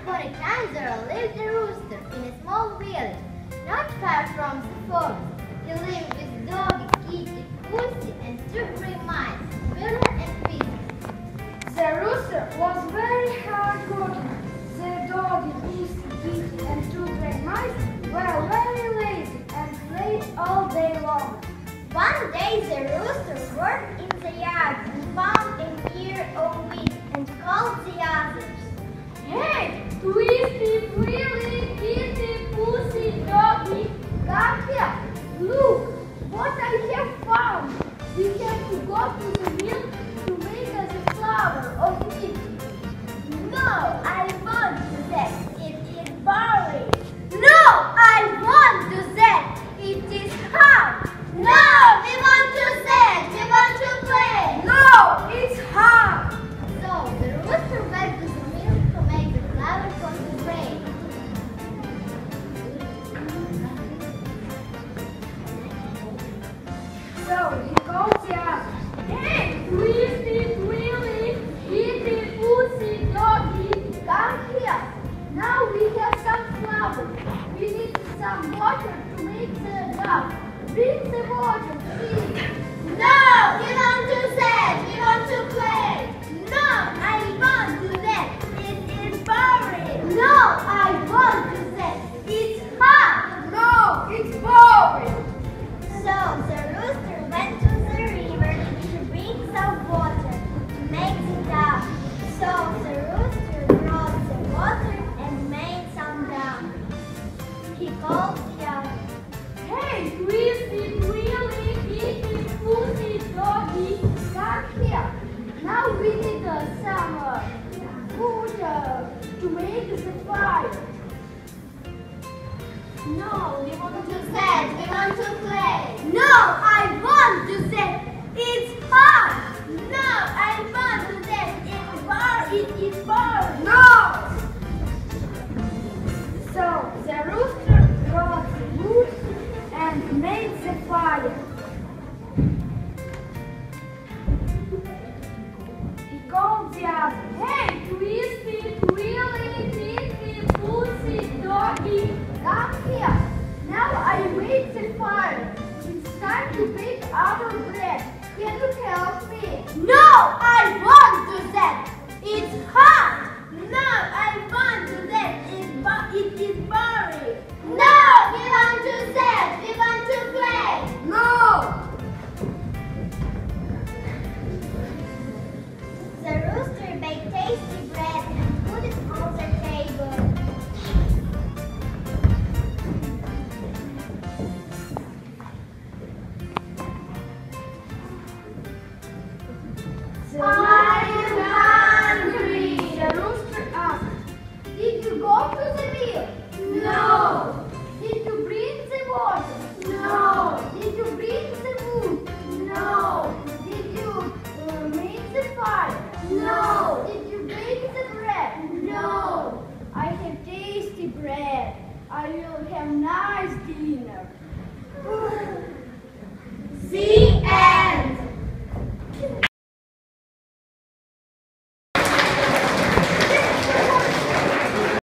upon a time there lived a rooster in a small village, not far from the forest. He lived with Doggy, Kitty, Pussy, and two gray mice, Miller and Peter. The rooster was very hard-working. The doggy, Pussy, Kitty, and two gray mice were very lazy and played all day long. One day the rooster worked in the yard and found an ear of wheat and called the others. Hey, Twisty, Willy, Kitty, Pussy, Doggy, come here. Look, what I have found. We have to go to the mill to make us a flour of wheat. No, I won't do that. It is boring. No, I won't do that. It is hard. No, we want to that. We want to play. No, it's hard. So the rooster went to the mill to make the flour from the grain. So he called the others. Hey, Twisty, Willy, Kitty, Pussy, Doggy, come here. Now we have some flour. We need some water to make the dough. Bring the water, please. No, we won't do that. We want to play. No, I won't do that. It is boring. No, I won't do that. It's hard. No, it's boring. So the rooster went to the river to bring some water to make the dough. So the rooster brought the water and made some dough. He called the others. Hey, Twisty, Willy, Kitty, Pussy, Doggy, come here. Now we need some food to make the fire. No, we want to do that. We want to play. No, I won't do that. It's hard. No, I won't do that. It's boring. It is boring. No! So the rooster brought the wood and made the fire. He called the others. Hey, Twisty, Willy, Kitty, Pussy, Doggy, come here. Now I made the fire. It's time to bake our bread. Can you help me? No, I won't do that. It's hard. No, I won't do that. It is boring. No, we want to that. We want to play. No! The rooster baked tasty bread and put it on the table. The